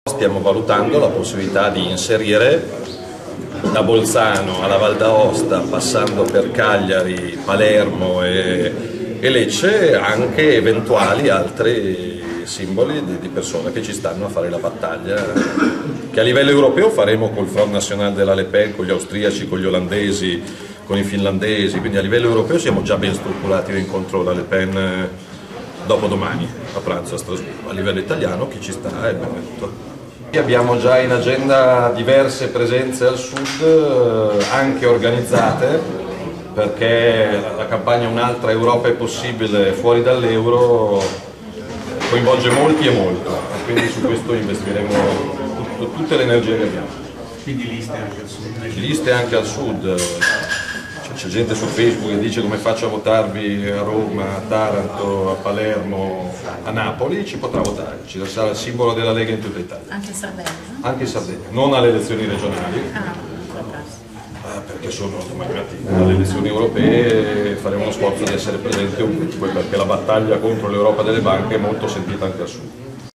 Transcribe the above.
Stiamo valutando la possibilità di inserire da Bolzano alla Val d'Aosta, passando per Cagliari, Palermo e Lecce, anche eventuali altri simboli di persone che ci stanno a fare la battaglia, che a livello europeo faremo col Front National della Le Pen, con gli austriaci, con gli olandesi, con i finlandesi, quindi a livello europeo siamo già ben strutturati l'incontro della Le Pen dopodomani a pranzo a Strasburgo. A livello italiano chi ci sta è benvenuto. Abbiamo già in agenda diverse presenze al sud, anche organizzate, perché la campagna Un'altra Europa è possibile fuori dall'euro coinvolge molti e molto, quindi su questo investiremo tutte le energie che abbiamo. Quindi liste anche al sud? Liste anche al sud. C'è gente su Facebook che dice come faccio a votarvi a Roma, a Taranto, a Palermo, a Napoli, ci potrà votare, ci sarà il simbolo della Lega in tutta Italia. Anche in Sardegna? Anche in Sardegna, non alle elezioni regionali, perché sono domandati alle elezioni europee, faremo uno sforzo di essere presenti ovunque, perché la battaglia contro l'Europa delle banche è molto sentita anche al sud.